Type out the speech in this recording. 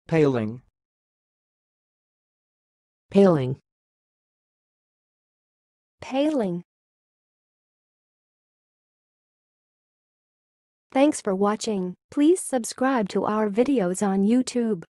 pay-ling, pay-ling, pay-ling. Thanks for watching. Please subscribe to our videos on YouTube.